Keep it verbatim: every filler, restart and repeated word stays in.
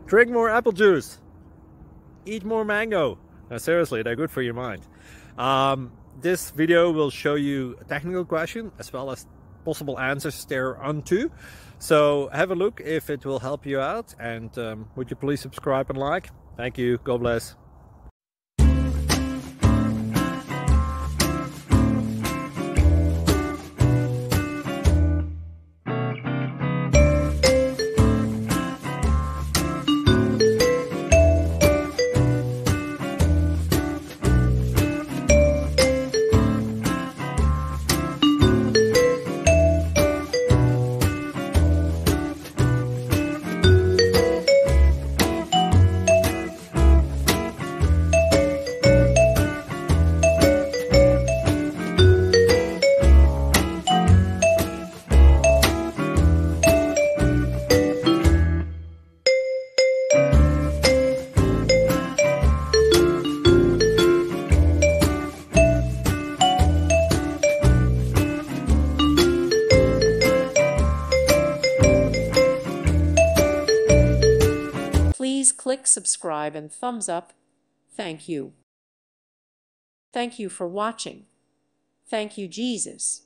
Drink more apple juice. Eat more mango. Now, seriously, they're good for your mind. Um, this video will show you a technical question as well as possible answers thereunto. So have a look if it will help you out, and um, would you please subscribe and like? Thank you. God bless. Please click subscribe and thumbs up. Thank you. Thank you for watching. Thank you, Jesus.